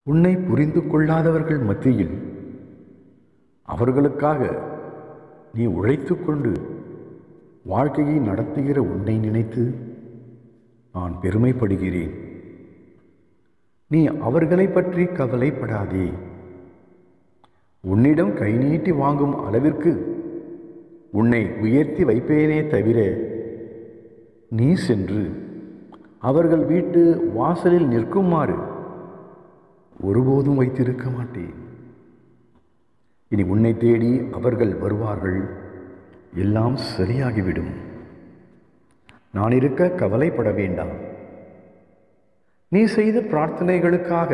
உன்னை புரிந்து கொள்ளாதவர்கள் மத்தியில் அவர்களுக்காக நீ உழைத்து கொண்டு வாழ்க்கையை நடத்துகிற உன்னை நினைத்து நான் பெருமைப்படுகிறேன். நீ அவர்களை பற்றி கவலைப்படாதே. உன்னிடம் கை நீட்டி வாங்கும் அளவிற்கு உன்னை உயர்த்தி வைப்பேனே தவிர நீ சென்று அவர்கள் வீட்டு வாசலில் நிற்குமாறு ஒருபோதும் வைத்திருக்க மாட்டேன். இனி உன்னை தேடி அவர்கள் வருவார்கள், எல்லாம் சரியாகிவிடும். நான் இருக்க கவலைப்பட வேண்டாம். நீ செய்த பிரார்த்தனைகளுக்காக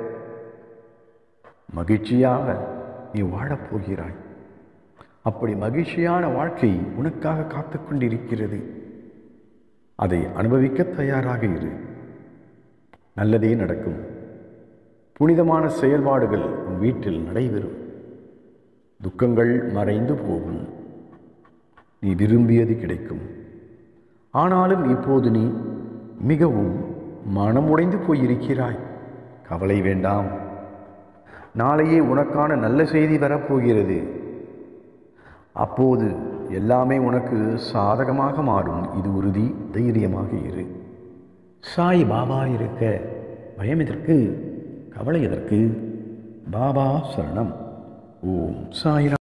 மகிழ்ச்சியாக நீ வாழப்போகிறாய். அப்படி மகிழ்ச்சியான வாழ்க்கை உனக்காக காத்து கொண்டிருக்கிறது. அதை அனுபவிக்க தயாராக இரு. நல்லதே நடக்கும். புனிதமான செயல்பாடுகள் உன் வீட்டில் நடைபெறும். துக்கங்கள் மறைந்து போகும். நீ விரும்பியது கிடைக்கும். ஆனாலும் இப்போது நீ மிகவும் மனமுடைந்து போயிருக்கிறாய். கவலை வேண்டாம். நாளையே உனக்கான நல்ல செய்தி வரப்போகிறது. அப்போது எல்லாமே உனக்கு சாதகமாக மாறும். இது உறுதி. தைரியமாக இரு. சாய் பாபா இருக்க பயம் எதற்கு? கவலை எதற்கு? பாபா சரணம். ஓம் சாய்.